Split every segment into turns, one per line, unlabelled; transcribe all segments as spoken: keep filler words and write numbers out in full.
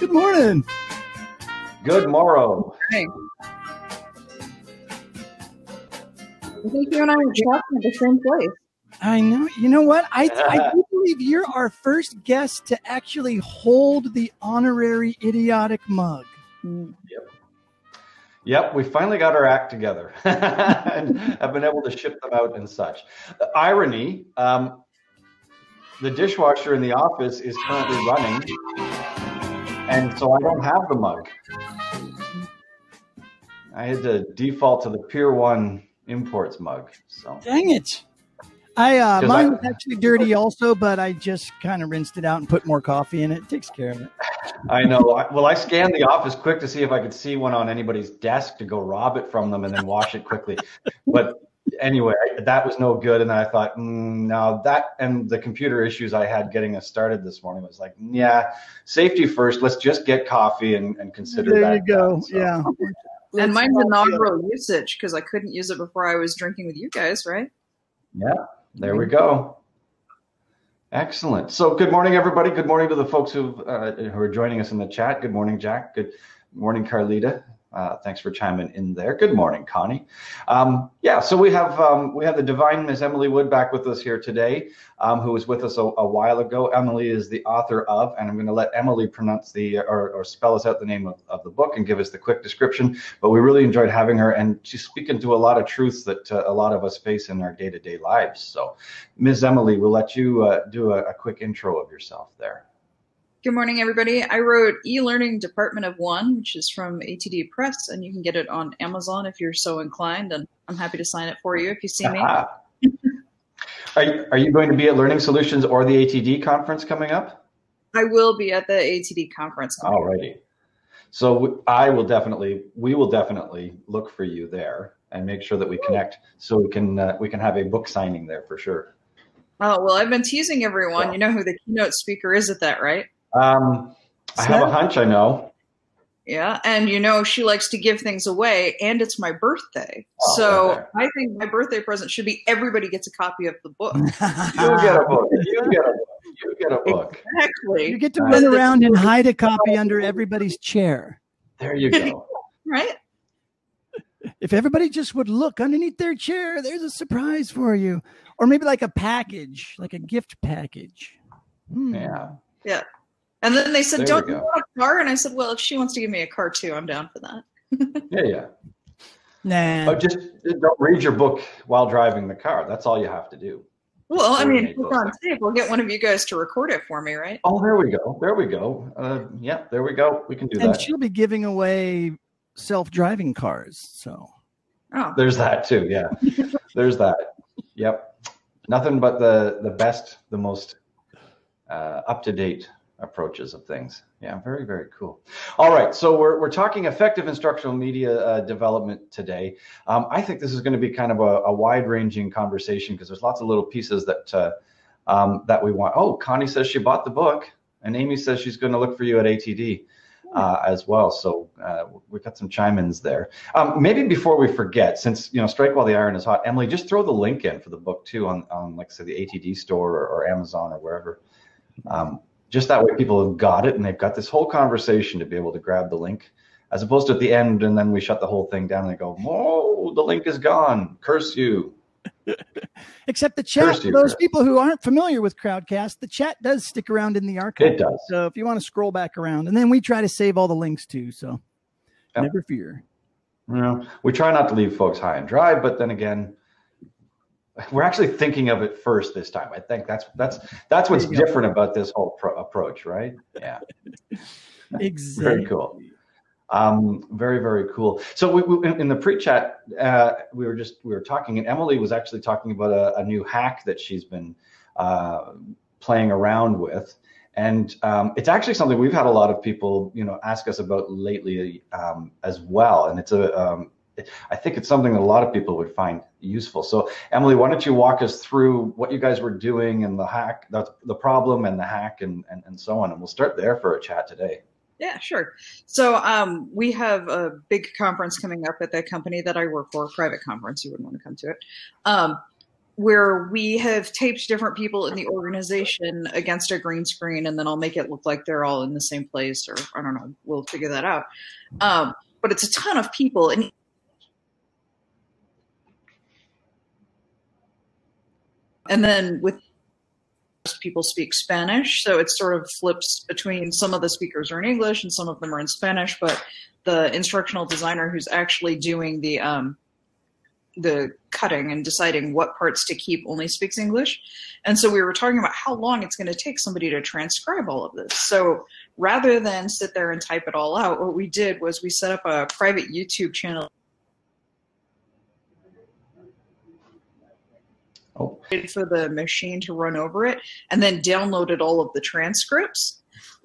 Good morning.
Good morrow.
Hey. I think you and I were talking at the same place.
I know. You know what? I, I do believe you're our first guest to actually hold the honorary idiotic mug.
Yep. Yep. We finally got our act together and have been able to ship them out and such. The irony, um, the dishwasher in the office is currently running, and so I don't have the mug. I had to default to the Pier One Imports mug. So
dang it. I uh, mine
I,
was actually dirty also, but I just kind of rinsed it out and put more coffee in it. It takes care of it.
I know. I, well, I scanned the office quick to see if I could see one on anybody's desk to go rob it from them and then wash it quickly. But anyway, that was no good. And I thought, mm, no, that and the computer issues I had getting us started this morning was like, yeah, safety first. Let's just get coffee and, and consider
there
that.
There you go.
Done, so.
Yeah.
And mine's inaugural usage because I couldn't use it before I was drinking with you guys, right?
Yeah. There we go. Excellent. So good morning, everybody. Good morning to the folks who uh, who are joining us in the chat. Good morning, Jack. Good morning, Carlita. Uh, thanks for chiming in there. Good morning, Connie. Um, yeah, so we have um, we have the divine Miss Emily Wood back with us here today, um, who was with us a, a while ago. Emily is the author of, and I'm going to let Emily pronounce the or, or spell us out the name of, of the book and give us the quick description. But we really enjoyed having her, and she's speaking to a lot of truths that uh, a lot of us face in our day-to-day lives. So, Miz Emily, we'll let you uh, do a, a quick intro of yourself there.
Good morning, everybody. I wrote eLearning Department of One, which is from A T D Press, and you can get it on Amazon if you're so inclined, and I'm happy to sign it for you if you see me.
are, you, are you going to be at Learning Solutions or the A T D conference coming up?
I will be at the A T D conference.
All righty. So I will definitely, we will definitely look for you there and make sure that we connect so we can uh, we can have a book signing there for sure.
Oh, well, I've been teasing everyone. You know who the keynote speaker is at that, right?
Um, I have a hunch, I know.
Yeah, and you know she likes to give things away, and it's my birthday.
Oh,
so
okay.
I think my birthday present should be everybody gets a copy of the book.
You get a book. You get a book. You get a book.
Exactly.
You get to run around and hide a copy under everybody's chair.
There you go.
Right?
If everybody just would look underneath their chair, there's a surprise for you. Or maybe like a package, like a gift package. Hmm.
Yeah.
Yeah. And then they said,
There
don't
we
you
go.
want a car? And I said, well, if she wants to give me a car too, I'm down for that.
Yeah, yeah.
Nah.
Oh, just don't read your book while driving the car. That's all you have to do.
Well, I mean,
Coordinate
look
those
on
things.
tape. We'll get one of you guys to record it for me, right?
Oh, there we go. There we go. Uh, yeah, there we go. We can do
And
that.
she'll be giving away self-driving cars. So
Oh,
There's that too. Yeah, there's that. Yep. Nothing but the the best, the most uh, up-to-date approaches of things. Yeah, very, very cool. All right, so we're we're talking effective instructional media uh, development today. Um, I think this is going to be kind of a, a wide-ranging conversation because there's lots of little pieces that uh, um, that we want. Oh, Connie says she bought the book, and Amy says she's going to look for you at A T D. Uh, as well, so uh, we've got some chime-ins there. Um, maybe before we forget, since you know, strike while the iron is hot, Emily, just throw the link in for the book too on, on like say the A T D store or, or Amazon or wherever. Um, just that way, people have got it and they've got this whole conversation to be able to grab the link, as opposed to at the end and then we shut the whole thing down and they go, "Oh, the link is gone. Curse you."
except the chat,
you,
for those
Chris.
people who aren't familiar with Crowdcast, the chat does stick around in the archive.
It does.
So if you want to scroll back around, and then we try to save all the links too. So
Yep.
never fear.
You know, we try not to leave folks high and dry, but then again, we're actually thinking of it first this time. I think that's that's that's what's different about this whole pro- approach, right? Yeah.
Exactly.
Very cool. Um, very, very cool. So we, we, in the pre-chat, uh, we were just we were talking, and Emily was actually talking about a, a new hack that she's been uh, playing around with, and um, it's actually something we've had a lot of people, you know, ask us about lately um, as well. And it's a, um, I think it's something that a lot of people would find useful. So Emily, why don't you walk us through what you guys were doing and the hack, that's the problem and the hack, and and, and so on, and we'll start there for a chat today.
Yeah, sure. So um, we have a big conference coming up at the company that I work for, a private conference. You wouldn't want to come to it. Um, where we have taped different people in the organization against a green screen, and then I'll make it look like they're all in the same place, or I don't know, we'll figure that out. Um, but it's a ton of people, and and then with people speak Spanish, so it sort of flips between some of the speakers are in English and some of them are in Spanish, but the instructional designer who's actually doing the um, the cutting and deciding what parts to keep only speaks English. And so we were talking about how long it's going to take somebody to transcribe all of this. So rather than sit there and type it all out, what we did was we set up a private YouTube channel
Oh.
for the machine to run over it, and then downloaded all of the transcripts.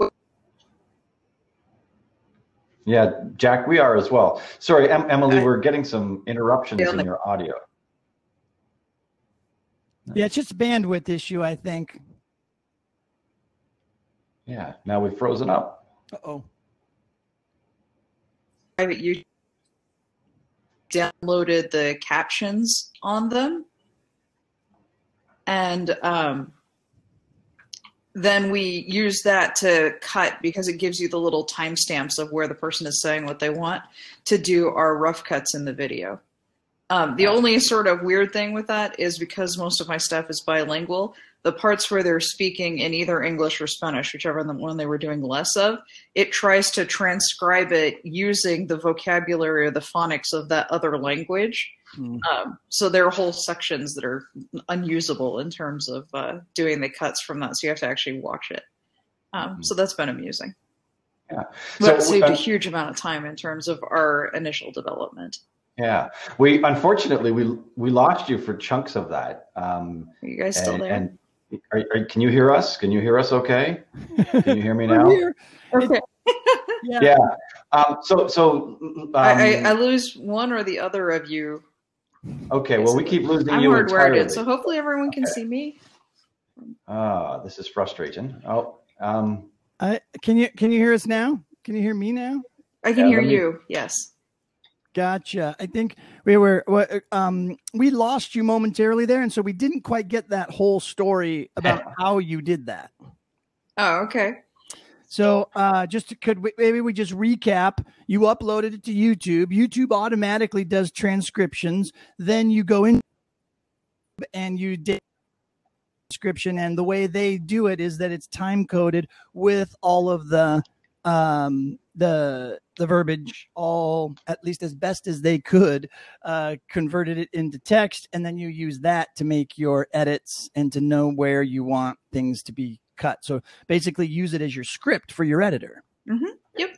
Yeah, Jack, we are as well. Sorry, em Emily,
I,
we're getting some interruptions in your audio.
Yeah, it's just a bandwidth issue, I think.
Yeah, now we've frozen up.
Uh-oh.
Private YouTube downloaded the captions on them. And um, then we use that to cut, because it gives you the little timestamps of where the person is saying what they want, to do our rough cuts in the video. Um, the only sort of weird thing with that is because most of my stuff is bilingual, the parts where they're speaking in either English or Spanish, whichever one they were doing less of, it tries to transcribe it using the vocabulary or the phonics of that other language. Mm. Um, so there are whole sections that are unusable in terms of uh, doing the cuts from that. So you have to actually watch it. Um, mm. So that's been amusing.
Yeah.
But
So
it saved
uh,
a huge amount of time in terms of our initial development.
Yeah, we unfortunately we we lost you for chunks of that. Um,
are you guys still
and,
there?
And are, are, can you hear us? Can you hear us? Okay. Can you hear me now?
Here.
Okay.
Yeah. yeah. Um, so so um,
I, I, I lose one or the other of you.
Okay. Well, we keep losing
I'm
you
hardwired
entirely.
in, so hopefully everyone can see me.
Ah, this is frustrating. Oh, um,
I can you can you hear us now? Can you hear me now?
I can
yeah,
hear
me...
you. Yes.
Gotcha. I think we were um, we lost you momentarily there, and so we didn't quite get that whole story about how you did that.
Oh, okay.
So uh, just to, could we, maybe we just recap? You uploaded it to YouTube. YouTube automatically does transcriptions. Then you go in and you did transcription, and the way they do it is that it's time coded with all of the um, the the verbiage, all at least as best as they could, uh, converted it into text, and then you use that to make your edits and to know where you want things to be cut. So basically use it as your script for your editor.
Mm-hmm. Yep.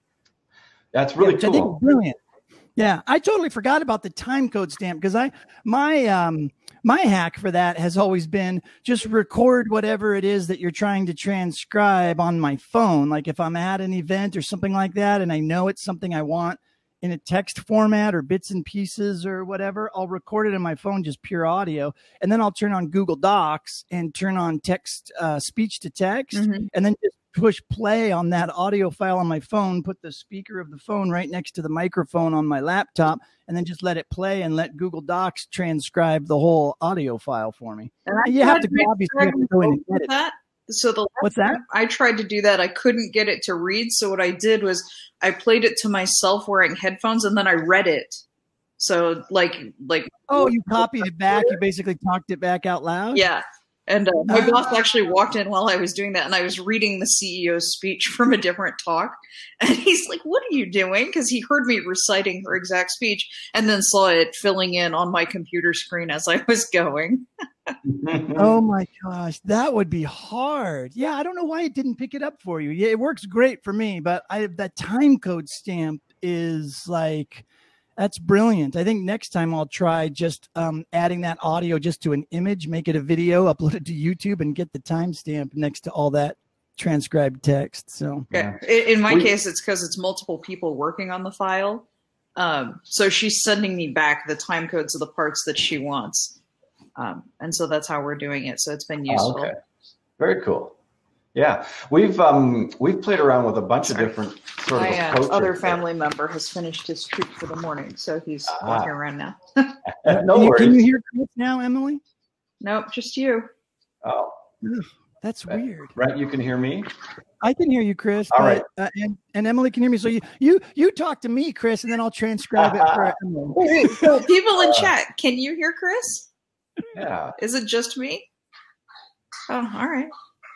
That's really
yeah,
cool.
I think it's brilliant. Yeah, I totally forgot about the time code stamp, because I my um my hack for that has always been just record whatever it is that you're trying to transcribe on my phone. Like if I'm at an event or something like that, and I know it's something I want in a text format or bits and pieces or whatever, I'll record it in my phone, just pure audio, and then I'll turn on Google Docs and turn on text, uh, speech to text, mm-hmm. and then just push play on that audio file on my phone, put the speaker of the phone right next to the microphone on my laptop, and then just let it play and let Google Docs transcribe the whole audio file for me.
And I
you have to obviously have to go in and edit
that. So the last
What's that?
time I tried to do that, I couldn't get it to read. So what I did was I played it to myself wearing headphones, and then I read it. So like, like,
oh, you copied it back. You basically talked it back out loud.
Yeah. And uh, my uh, boss actually walked in while I was doing that, and I was reading the C E O's speech from a different talk. And he's like, "What are you doing?" Because he heard me reciting her exact speech and then saw it filling in on my computer screen as I was going.
Oh my gosh, that would be hard. Yeah, I don't know why it didn't pick it up for you. Yeah, it works great for me, but I that time code stamp is like, that's brilliant. I think next time I'll try just um, adding that audio just to an image, make it a video, upload it to YouTube, and get the timestamp next to all that transcribed text. So
yeah. In my we, case, it's because it's multiple people working on the file. Um, so she's sending me back the time codes of the parts that she wants. Um, and so that's how we're doing it. So it's been useful.
Oh, okay. Very cool. Yeah, we've um we've played around with a bunch Sorry. of different sort of
My
approaches.
uh, other family member has finished his treat for the morning, so he's ah. walking around now.
No
can, you,
worries.
can you hear Chris now, Emily?
Nope, just you.
Oh.
That's weird.
Brent, you can hear me?
I can hear you, Chris.
All
but,
right.
Uh, and, and Emily can hear me. So you, you, you talk to me, Chris, and then I'll transcribe it for Emily.
Wait, so people in chat, can you hear Chris?
Yeah.
Is it just me? Oh, all right.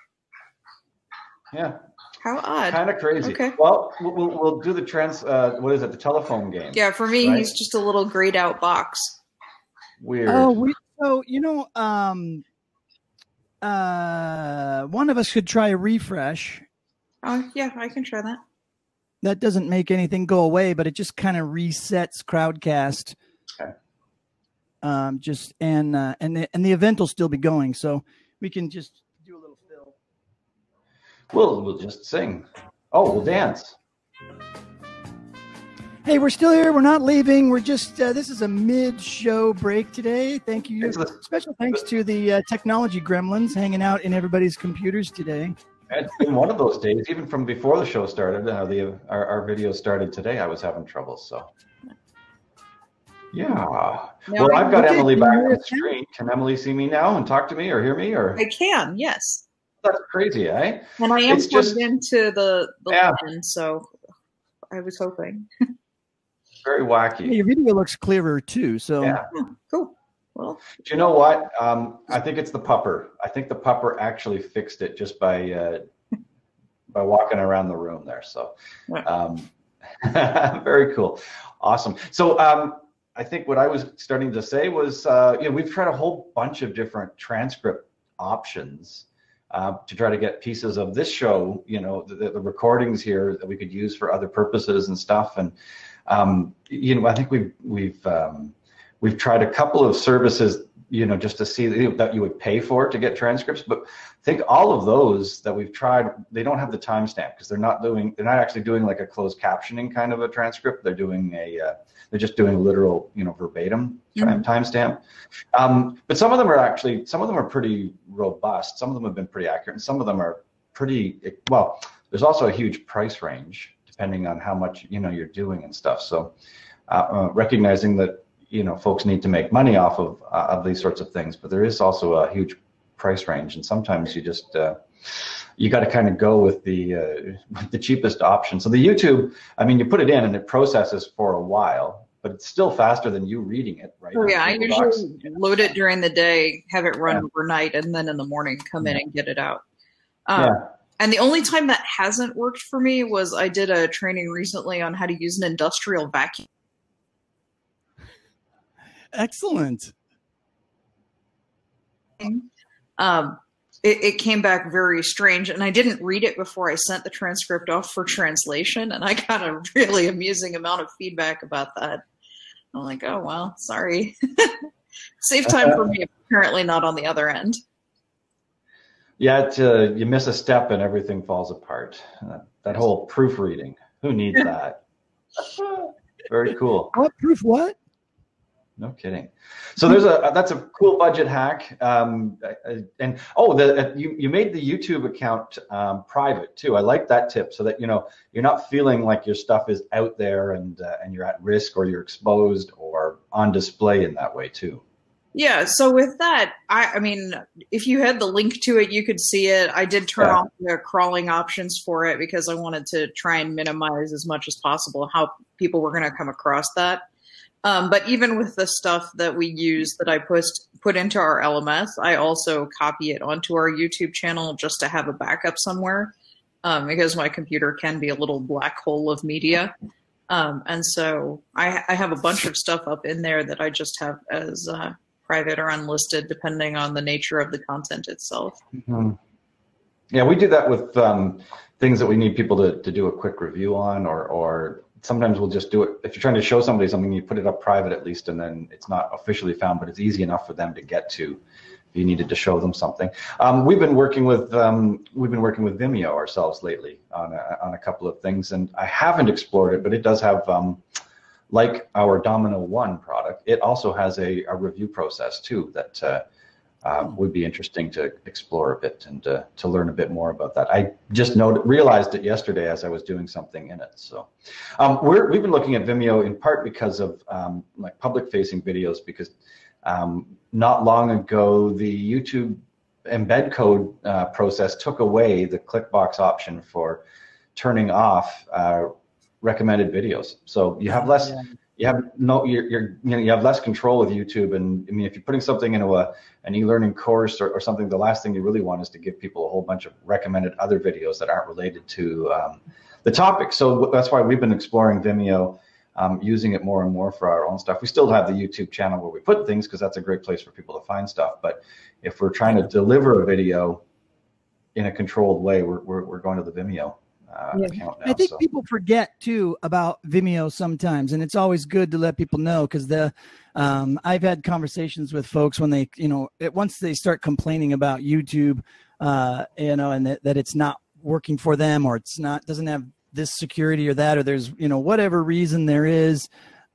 Yeah.
How odd.
Kind of crazy.
Okay.
Well, we'll, we'll do the trans, uh, what is it, the telephone game.
Yeah, for me,
right?
he's just a little grayed out box.
Weird.
Oh, we, so, you know, um, uh, one of us could try a refresh.
Oh, yeah, I can try that.
That doesn't make anything go away, but it just kind of resets Crowdcast.
Okay.
Um, just and uh, and the, and the event will still be going, so we can just do a little fill.
We'll we'll just sing. Oh, we'll dance.
Hey, we're still here. We're not leaving. We're just uh, this is a mid-show break today. Thank you.
The,
Special thanks to the uh, technology gremlins hanging out in everybody's computers today.
It's been one of those days, even from before the show started. Uh, the our, our video started today. I was having trouble, so yeah.
Now
well, I've got
okay,
Emily
can you
back
hear
on the
us now?
screen. Can Emily see me now and talk to me or hear me? Or
I can, yes.
that's crazy, eh?
And I am
It's
plugged
just-
into the, the
Yeah.
line, so I was hoping.
Very
Yeah,
wacky.
your video looks clearer too. So
Yeah.
Oh, cool. Well,
Do you know what? Um, I think it's the pupper. I think the pupper actually fixed it just by uh, by walking around the room there. So um, very cool. Awesome. So um, I think what I was starting to say was, uh, you know, we've tried a whole bunch of different transcript options uh, to try to get pieces of this show, you know, the, the recordings here that we could use for other purposes and stuff. And, um, you know, I think we've, we've, um, we've tried a couple of services, you know, just to see that you would pay for to get transcripts. But I think all of those that we've tried, they don't have the timestamp because they're not doing, they're not actually doing like a closed captioning kind of a transcript. They're doing a, uh, they're just doing literal, you know, verbatim
Mhm.
timestamp. Um, but some of them are actually, some of them are pretty robust. Some of them have been pretty accurate, and some of them are pretty, well, there's also a huge price range depending on how much, you know, you're doing and stuff. So uh, uh, recognizing that, you know, folks need to make money off of uh, of these sorts of things, but there is also a huge price range, and sometimes you just uh, you got to kind of go with the uh, with the cheapest option. So the YouTube, I mean, you put it in and it processes for a while, but it's still faster than you reading it, right?
oh, yeah, I
Google
usually
Docs.
load it during the day, have it run
Yeah.
overnight, and then in the morning come in
Yeah.
and get it out. Um,
Yeah.
And the only time that hasn't worked for me was I did a training recently on how to use an industrial vacuum.
excellent.
Um, it, it came back very strange, and I didn't read it before I sent the transcript off for translation, and I got a really amusing amount of feedback about that. I'm like, oh, well, sorry. Save time for me, apparently not on the other end.
Yeah, it, uh, you miss a step and everything falls apart. Uh, that whole proofreading, who needs that? Very cool.
What proof? What?
No kidding. So there's a that's a cool budget hack. Um, and oh, the you you made the YouTube account um, private too. I like that tip, so that you know you're not feeling like your stuff is out there and uh, and you're at risk or you're exposed or on display in that way too.
Yeah, so with that, I, I mean, if you had the link to it, you could see it. I did turn
Yeah.
off the crawling options for it because I wanted to try and minimize as much as possible how people were going to come across that. Um, but even with the stuff that we use that I put, put into our L M S, I also copy it onto our YouTube channel just to have a backup somewhere um, because my computer can be a little black hole of media. Um, and so I, I have a bunch of stuff up in there that I just have as uh, private or unlisted, depending on the nature of the content itself.
Mm-hmm. Yeah, we do that with um, things that we need people to, to do a quick review on, or or sometimes we'll just do it. If you're trying to show somebody something, you put it up private at least, and then it's not officially found, but it's easy enough for them to get to if you needed to show them something. Um, we've been working with um, we've been working with Vimeo ourselves lately on a, on a couple of things, and I haven't explored it, but it does have. Um, Like our dominKnow one product, it also has a, a review process too that uh, uh, would be interesting to explore a bit and uh, to learn a bit more about that. I just noted, realized it yesterday as I was doing something in it. So um, we're, we've been looking at Vimeo in part because of um, like public-facing videos, because Um, not long ago, the YouTube embed code uh, process took away the click box option for turning off uh, recommended videos. So you have less, yeah. you have no, you're, you're, you know, you have less control with YouTube. And I mean, if you're putting something into a an e-learning course or, or something, the last thing you really want is to give people a whole bunch of recommended other videos that aren't related to um, the topic. So that's why we've been exploring Vimeo, um, using it more and more for our own stuff. We still have the YouTube channel where we put things because that's a great place for people to find stuff. But if we're trying to deliver a video in a controlled way, we're, we're, we're going to the Vimeo uh,
yeah.
account now.
I think
so.
people forget too about Vimeo sometimes, and it's always good to let people know, because the um, I've had conversations with folks when they, you know, it, once they start complaining about YouTube, uh, you know, and that, that it's not working for them, or it's not, doesn't have this security or that, or there's, you know, whatever reason there is,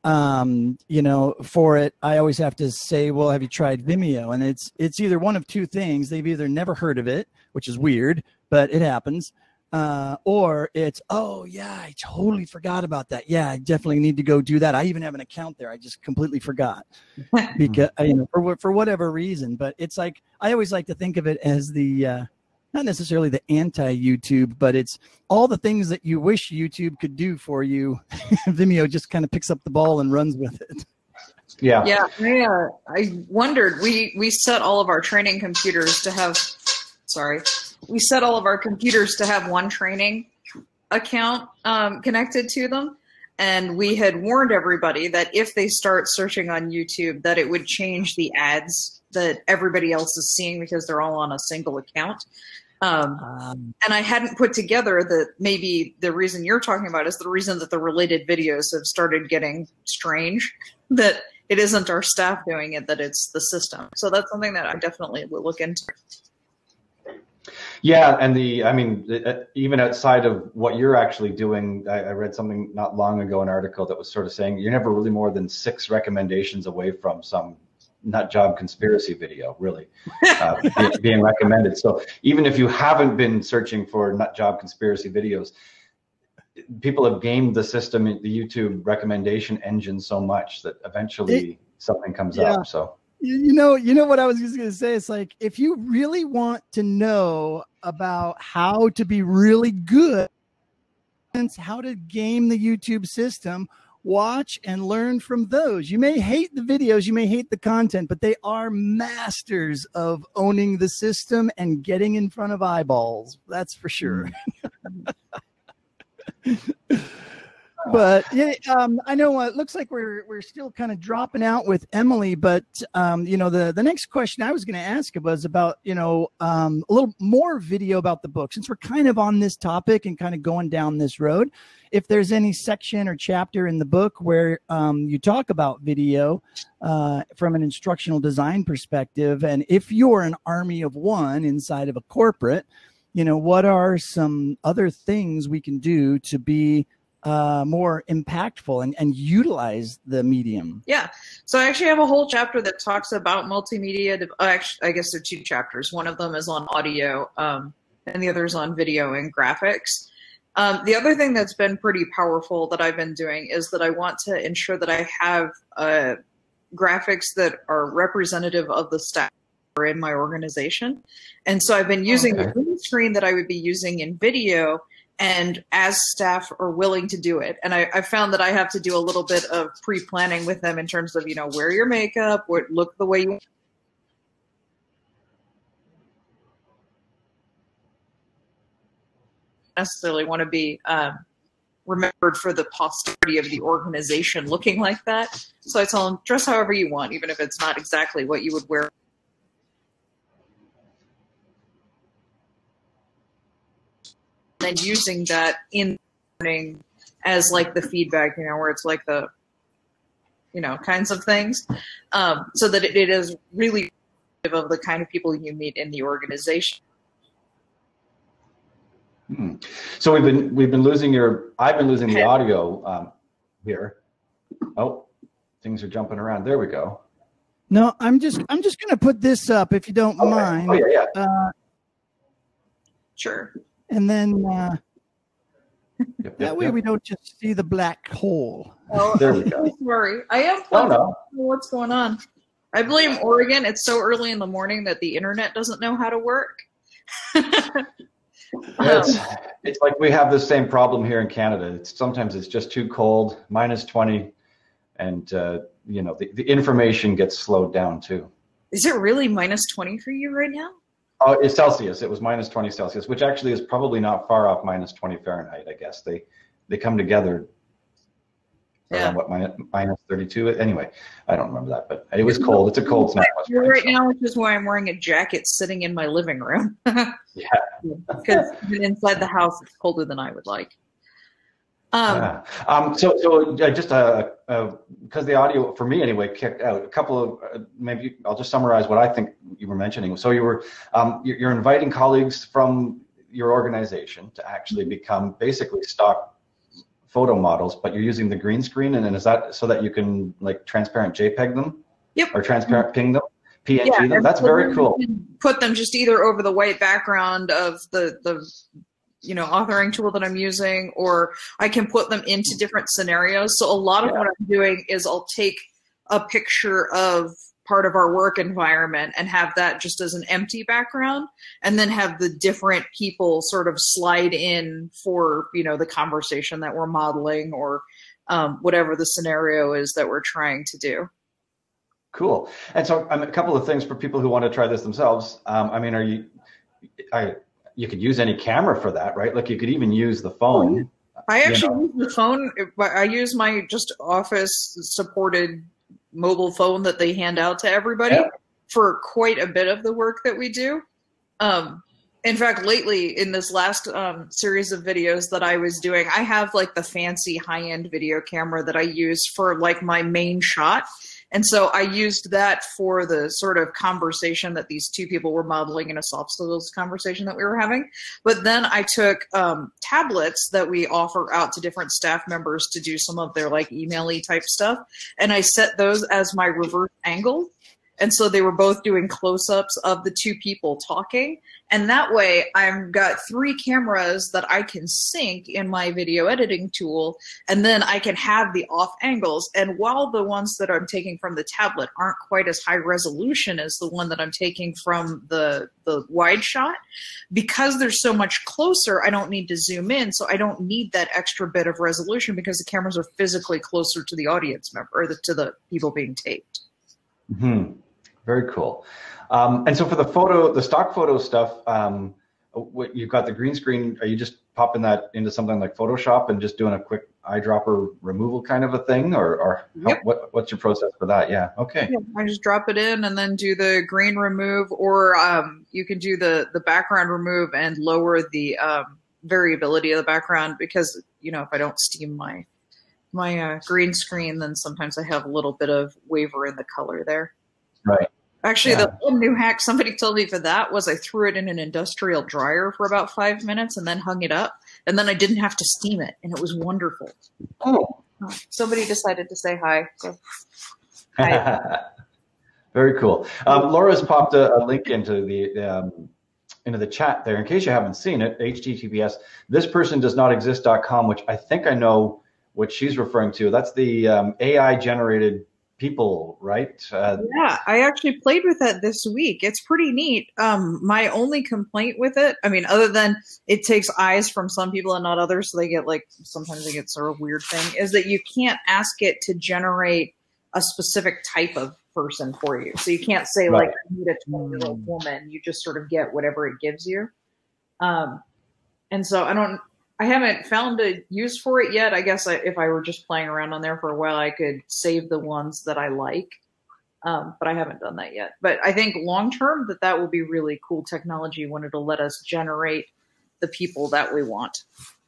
um, you know, for it, I always have to say, well, have you tried Vimeo? And it's, it's either one of two things. They've either never heard of it, which is weird, but it happens. Uh, or it's, oh yeah, I totally forgot about that. Yeah, I definitely need to go do that. I even have an account there. I just completely forgot because, you know, for, for whatever reason. But it's like, I always like to think of it as the, uh, not necessarily the anti-YouTube, but it's all the things that you wish YouTube could do for you. Vimeo just kind of picks up the ball and runs with it.
Yeah.
Yeah. I, uh, I wondered, we, we set all of our training computers to have, sorry, we set all of our computers to have one training account um, connected to them. And we had warned everybody that if they start searching on YouTube, that it would change the ads that everybody else is seeing because they're all on a single account. Um, um, and I hadn't put together that maybe the reason you're talking about is the reason that the related videos have started getting strange, that it isn't our staff doing it, that it's the system. So that's something that I definitely will look into.
Yeah, and the, I mean, even outside of what you're actually doing, I, I read something not long ago, an article that was sort of saying you're never really more than six recommendations away from some nut job conspiracy video, really, uh, being, being recommended. So even if you haven't been searching for nut job conspiracy videos, people have gamed the system, the YouTube recommendation engine so much that eventually it, something comes yeah. up. So.
You know, you know what I was just going to say? It's like, if you really want to know about how to be really good, how to game the YouTube system, watch and learn from those. You may hate the videos, you may hate the content, but they are masters of owning the system and getting in front of eyeballs. That's for sure. But yeah, um, I know uh, it looks like we're we're still kind of dropping out with Emily, but um, you know, the the next question I was going to ask was about, you know, um, a little more video about the book, since we're kind of on this topic and kind of going down this road. If there's any section or chapter in the book where um, you talk about video uh, from an instructional design perspective, and if you're an army of one inside of a corporate, you know, what are some other things we can do to be uh, more impactful and, and utilize the medium?
Yeah. So I actually have a whole chapter that talks about multimedia. Actually, I guess there are two chapters. One of them is on audio, um, and the other is on video and graphics. Um, the other thing that's been pretty powerful that I've been doing is that I want to ensure that I have uh, graphics that are representative of the staff in my organization. And so I've been using okay. the green screen that I would be using in video, and as staff are willing to do it. And I, I found that I have to do a little bit of pre-planning with them in terms of, you know, wear your makeup, what, look the way you necessarily want to be um, remembered for the posterity of the organization looking like that. So I tell them, dress however you want, even if it's not exactly what you would wear. And using that in learning as like the feedback, you know, where it's like the, you know, kinds of things, um, so that it, it is really of the kind of people you meet in the organization.
Hmm. So we've been we've been losing your. I've been losing the audio um, here. Oh, things are jumping around. There we go.
No, I'm just I'm just gonna put this up if you don't
okay.
mind.
Oh yeah, yeah.
Uh,
sure.
And then uh,
yep, yep,
that way
yep.
we don't just see the black hole.
Oh,
there we go.
Don't worry. I am
oh, no.
what's going on. I blame Oregon. It's so early in the morning that the internet doesn't know how to work.
It's, it's like we have the same problem here in Canada. It's, sometimes it's just too cold, minus twenty, and uh, you know the, the information gets slowed down too.
Is it really minus twenty for you right now?
Oh, it's Celsius. It was minus twenty Celsius, which actually is probably not far off minus twenty Fahrenheit. I guess they they come together.
Yeah.
Around what, minus, minus thirty-two? Anyway, I don't remember that, but it was cold. It's a cold snap.
Right now, which is why I'm wearing a jacket sitting in my living room.
Yeah.
Because inside the house, it's colder than I would like. Um,
yeah. Um, so, so uh, just uh, uh, because the audio, for me anyway, kicked out, a couple of, uh, maybe I'll just summarize what I think you were mentioning. So you were, um, you're, you're inviting colleagues from your organization to actually become basically stock photo models, but you're using the green screen, and then is that so that you can like transparent JPEG them?
Yep.
Or transparent ping them, P N G
yeah,
them? That's very cool.
Put them just either over the white background of the the you know authoring tool that I'm using, or I can put them into different scenarios. So a lot of yeah. what I'm doing is I'll take a picture of part of our work environment and have that just as an empty background, and then have the different people sort of slide in for, you know, the conversation that we're modeling, or um, whatever the scenario is that we're trying to do.
Cool. And so um, a couple of things for people who want to try this themselves. Um, I mean, are you, I, you could use any camera for that, right? Like you could even use the phone.
I actually
you know.
use the phone. I use my just office supported mobile phone that they hand out to everybody yeah. for quite a bit of the work that we do. Um, in fact, lately in this last um, series of videos that I was doing, I have like the fancy high-end video camera that I use for like my main shot. And so I used that for the sort of conversation that these two people were modeling in a soft skills conversation that we were having. But then I took um, tablets that we offer out to different staff members to do some of their like email-y type stuff. And I set those as my reverse angle. And so they were both doing close-ups of the two people talking. And that way I've got three cameras that I can sync in my video editing tool, and then I can have the off angles. And while the ones that I'm taking from the tablet aren't quite as high resolution as the one that I'm taking from the, the wide shot, because they're so much closer, I don't need to zoom in. So I don't need that extra bit of resolution because the cameras are physically closer to the audience member, or the, to the people being taped.
Mm-hmm. Very cool. Um, and so for the photo, the stock photo stuff, um, what, you've got the green screen. Are you just popping that into something like Photoshop and just doing a quick eyedropper removal kind of a thing, or, or
yep.
how, what, what's your process for that? Yeah. Okay.
Yeah, I just drop it in and then do the green remove, or um, you can do the the background remove and lower the um, variability of the background, because you know if I don't steam my my uh, green screen, then sometimes I have a little bit of waver in the color there.
Right.
Actually,
yeah.
the new hack somebody told me for that was I threw it in an industrial dryer for about five minutes and then hung it up, and then I didn't have to steam it, and it was wonderful.
Oh.
Somebody decided to say hi. So. Hi.
Very cool. Um, Laura's popped a, a link into the um, into the chat there. In case you haven't seen it, H T T P S this person does not exist dot com, which I think I know what she's referring to. That's the um, A I generated people, right? Uh,
yeah, I actually played with that this week. It's pretty neat. Um, my only complaint with it, I mean, other than it takes eyes from some people and not others, so they get like, sometimes they get sort of weird thing, is that you can't ask it to generate a specific type of person for you. So you can't say right. like, I need a twenty-year-old woman. You just sort of get whatever it gives you. Um, and so I don't, I haven't found a use for it yet. I guess I, if I were just playing around on there for a while, I could save the ones that I like. Um, but I haven't done that yet. But I think long term that that will be really cool technology when it'll let us generate the people that we want.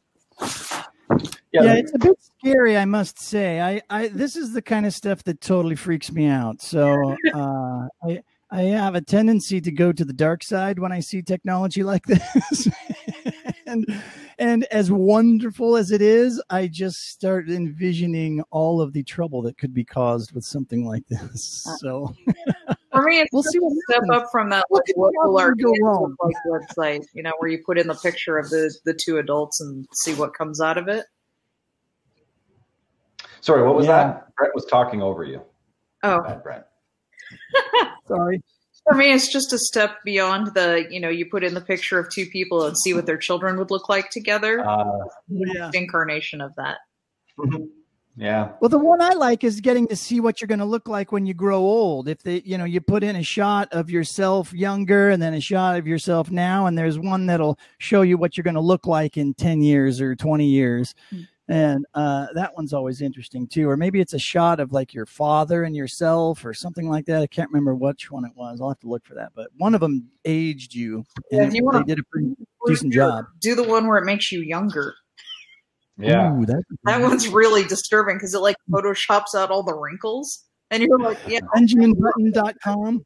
Yeah, yeah, it's a bit scary, I must say. I, I this is the kind of stuff that totally freaks me out. So uh, I I have a tendency to go to the dark side when I see technology like this. and and as wonderful as it is, I just start envisioning all of the trouble that could be caused with something like this. So
for me, it's
we'll see what
step
happens.
up from that like, what will our kids look like website, you know, where you put in the picture of the the two adults and see what comes out of it.
Sorry, what was
yeah.
that? Brent was talking over you.
Oh,
Bad, Brent.
Sorry.
For me, it's just a step beyond the, you know, you put in the picture of two people and see what their children would look like together.
Uh,
yeah.
Incarnation of that.
Yeah.
Well, the one I like is getting to see what you're going to look like when you grow old. If they, you know, you put in a shot of yourself younger and then a shot of yourself now, and there's one that'll show you what you're going to look like in ten years or twenty years. Mm-hmm. And uh, that one's always interesting too. Or maybe it's a shot of like your father and yourself or something like that. I can't remember which one it was. I'll have to look for that. But one of them aged you, and yeah, you it, they did a pretty decent job.
Do the one where it makes you younger.
Yeah,
Ooh, that,
that one's really disturbing because it like photoshops out all the wrinkles, and you're like, yeah.
Benjamin Button dot com.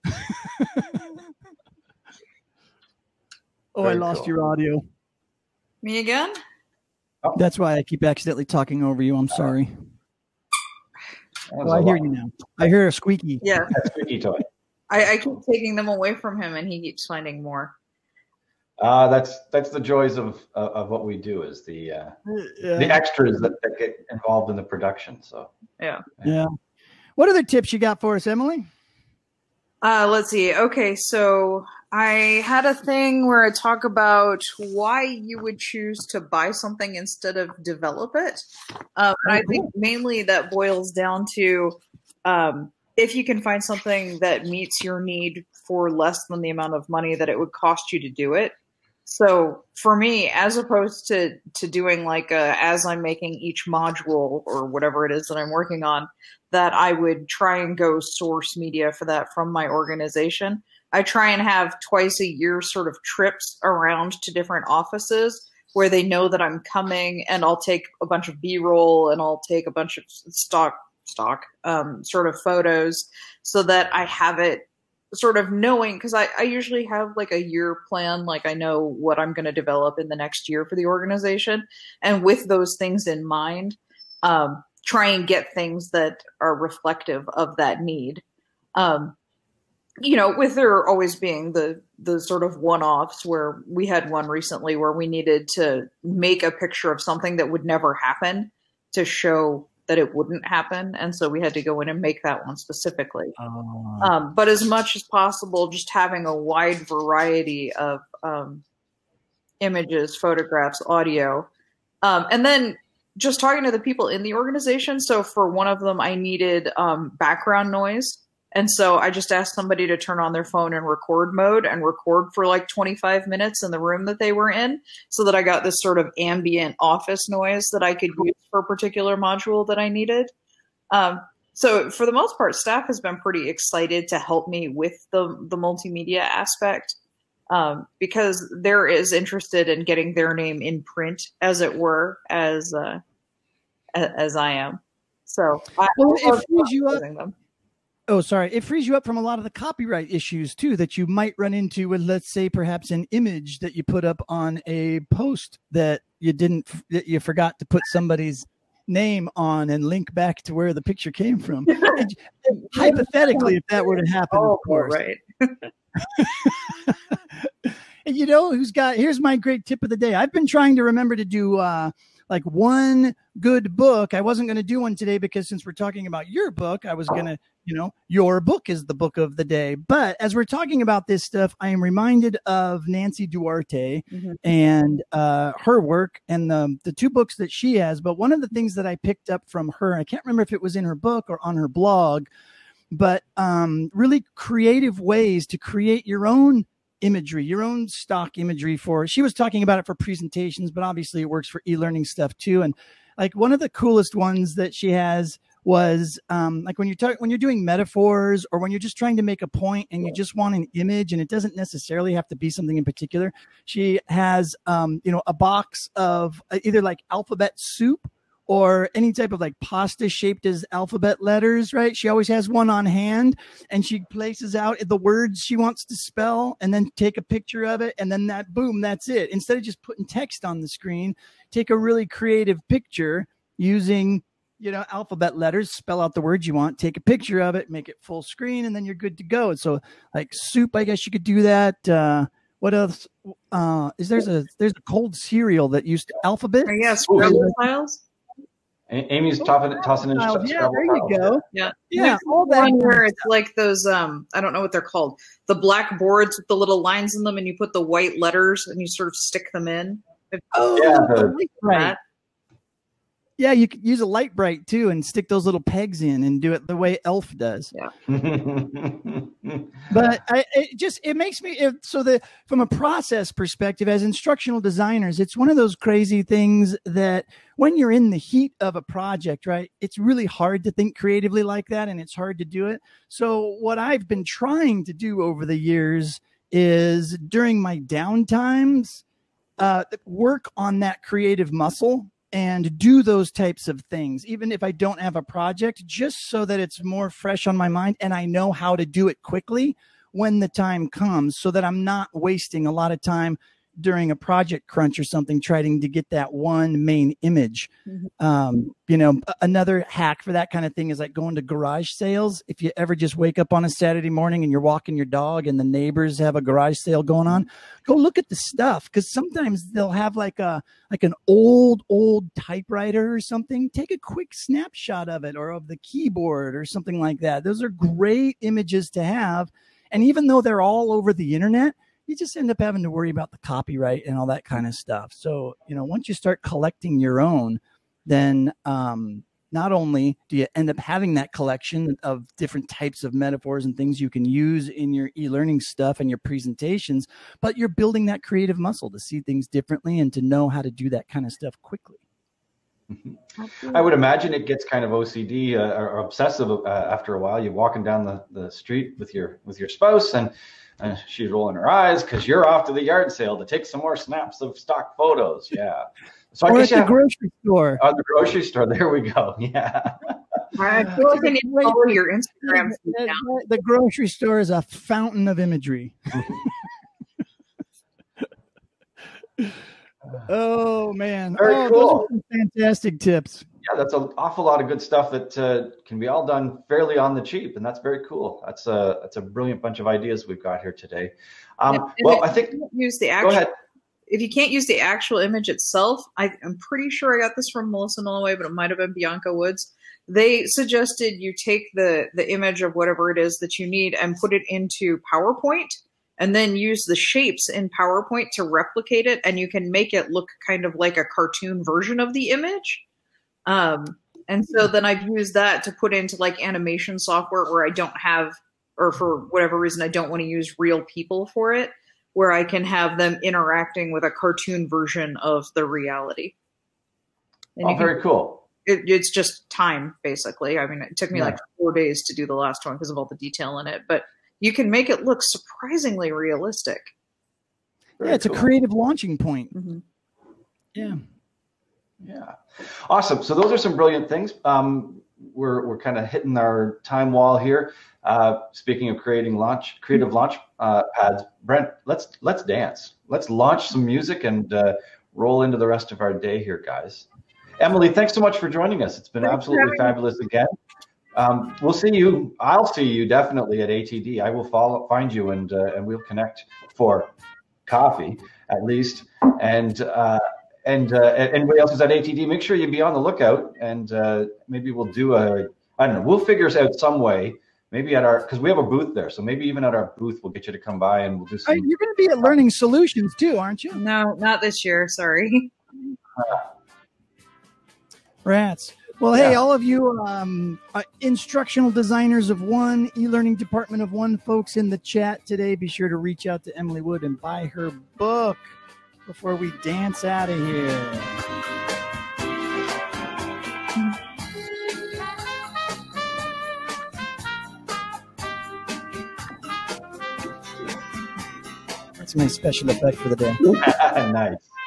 Oh, Very I lost cool. your audio.
Me again?
Oh.
That's why I keep accidentally talking over you. I'm sorry. Oh, I hear lot. you now. I hear a squeaky.
Yeah,
a squeaky toy.
I, I keep taking them away from him, and he keeps finding more.
Uh, that's that's the joys of uh, of what we do is the uh,
yeah.
the extras that, that get involved in the production. So
yeah,
yeah. What other tips you got for us, Emily?
Uh, let's see. Okay, so I had a thing where I talk about why you would choose to buy something instead of develop it. Um, and I think mainly that boils down to um, if you can find something that meets your need for less than the amount of money that it would cost you to do it. So for me, as opposed to, to doing like a, as I'm making each module or whatever it is that I'm working on, that I would try and go source media for that from my organization. I try and have twice a year sort of trips around to different offices where they know that I'm coming, and I'll take a bunch of B-roll and I'll take a bunch of stock, stock um, sort of photos so that I have it sort of knowing, because I, I usually have like a year plan, like I know what I'm going to develop in the next year for the organization. And with those things in mind, um, try and get things that are reflective of that need. Um, you know, with there always being the, the sort of one-offs where we had one recently where we needed to make a picture of something that would never happen to show that it wouldn't happen. And so we had to go in and make that one specifically.
Oh.
Um, but as much as possible, just having a wide variety of um, images, photographs, audio, um, and then just talking to the people in the organization. So for one of them, I needed um, background noise. And so I just asked somebody to turn on their phone in record mode and record for like twenty-five minutes in the room that they were in, so that I got this sort of ambient office noise that I could use for a particular module that I needed. Um, so for the most part, staff has been pretty excited to help me with the, the multimedia aspect, um, because they're as interested in getting their name in print, as it were, as uh, as I am. So I,
well,
I
it frees you up.
Them.
Oh, sorry. It frees you up from a lot of the copyright issues, too, that you might run into with, let's say, perhaps an image that you put up on a post that you didn't, that you forgot to put somebody's name on and link back to where the picture came from. Hypothetically, if that were to happen,
oh,
of course.
Right.
And you know who's got, here's my great tip of the day. I've been trying to remember to do uh, like one good book. I wasn't going to do one today because since we're talking about your book, I was going to, you know, your book is the book of the day. But as we're talking about this stuff, I am reminded of Nancy Duarte mm-hmm. and uh, her work and the, the two books that she has. But one of the things that I picked up from her, I can't remember if it was in her book or on her blog, but um, really creative ways to create your own imagery, your own stock imagery for, she was talking about it for presentations, but obviously it works for e-learning stuff too. And like one of the coolest ones that she has was um, like when you're talking, when you're doing metaphors or when you're just trying to make a point and you just want an image and it doesn't necessarily have to be something in particular. She has, um, you know, a box of either like alphabet soup or any type of like pasta shaped as alphabet letters, right? She always has one on hand and she places out the words she wants to spell and then take a picture of it. And then that, boom, that's it. Instead of just putting text on the screen, take a really creative picture using, you know, alphabet letters, spell out the words you want, take a picture of it, make it full screen, and then you're good to go. And so like soup, I guess you could do that. Uh, what else? Uh, is there's a, there's a cold cereal that used to alphabet.
Yes, Scrabble files.
Amy's tossing, tossing in
Oh,
stuff.
yeah, there you go.
Yeah.
Yeah,
There's
all that
one
kind
where
of
it's like those, um, I don't know what they're called, the black boards with the little lines in them, and you put the white letters and you sort of stick them in.
Oh,
Yeah,
the
the-
light bright. Yeah, you could use a light bright too and stick those little pegs in and do it the way Elf does.
Yeah.
But I, it just it makes me it, so that from a process perspective, as instructional designers, it's one of those crazy things that when you're in the heat of a project, right, it's really hard to think creatively like that, and it's hard to do it. So what I've been trying to do over the years is during my downtimes, uh, work on that creative muscle and do those types of things, even if I don't have a project, just so that it's more fresh on my mind and I know how to do it quickly when the time comes, so that I'm not wasting a lot of time during a project crunch or something trying to get that one main image. Mm-hmm. Um, you know, another hack for that kind of thing is like going to garage sales. If you ever just wake up on a Saturday morning and you're walking your dog and the neighbors have a garage sale going on, go look at the stuff, because sometimes they'll have like a like an old, old typewriter or something. Take a quick snapshot of it, or of the keyboard or something like that. Those are great images to have. And even though they're all over the internet, you just end up having to worry about the copyright and all that kind of stuff. So, you know, once you start collecting your own, then um, not only do you end up having that collection of different types of metaphors and things you can use in your e-learning stuff and your presentations, but you're building that creative muscle to see things differently and to know how to do that kind of stuff quickly.
I would imagine it gets kind of O C D uh, or obsessive uh, after a while. You're walking down the, the street with your with your spouse, and uh, she's rolling her eyes because you're off to the yard sale to take some more snaps of stock photos. Yeah. So I
or
guess
at the
have,
grocery store.
At the grocery store. There we go. Yeah.
I feel like I need to follow your Instagram.
The, the, the grocery store is a fountain of imagery. Oh man!
Very
oh,
cool.
Those are some fantastic tips.
Yeah, that's an awful lot of good stuff that uh, can be all done fairly on the cheap, and that's very cool. That's a that's a brilliant bunch of ideas we've got here today. Um,
and
well, I think
use the actual,
go ahead.
If you can't use the actual image itself, I, I'm pretty sure I got this from Melissa Milloway, but it might have been Bianca Woods. They suggested you take the the image of whatever it is that you need and put it into PowerPoint, and then use the shapes in PowerPoint to replicate it, and you can make it look kind of like a cartoon version of the image. Um, and so then I've used that to put into like animation software where I don't have, or for whatever reason, I don't want to use real people for it, where I can have them interacting with a cartoon version of the reality. And
Oh,
you can,
very cool.
It, it's just time, basically. I mean, it took me
Yeah.
like four days to do the last one because of all the detail in it, but you can make it look surprisingly realistic.
Very
yeah, it's
cool.
a creative launching point.
Mm-hmm.
Yeah.
Yeah, awesome. So those are some brilliant things. Um, we're we're kind of hitting our time wall here. Uh, speaking of creating launch, creative launch uh, pads, Brent, let's let's dance. Let's launch some music and uh, roll into the rest of our day here, guys. Emily, thanks so much for joining us. It's been
Thanks
absolutely fabulous again. Um, we'll see you. I'll see you definitely at A T D. I will follow, find you, and uh, and we'll connect for coffee at least. And uh, and uh, anybody else who's at A T D, make sure you be on the lookout. And uh, maybe we'll do a. I don't know. We'll figure this out some way. Maybe at our, because we have a booth there. So maybe even at our booth, we'll get you to come by and we'll do some.
You're going to be at Learning Solutions too, aren't you?
No, not this year. Sorry.
Rats. Well, hey,
Yeah.
all of you um, uh, instructional designers of one, e-learning department of one folks in the chat today, be sure to reach out to Emily Wood and buy her book before we dance out of here. That's my special effect for the day.
Nice.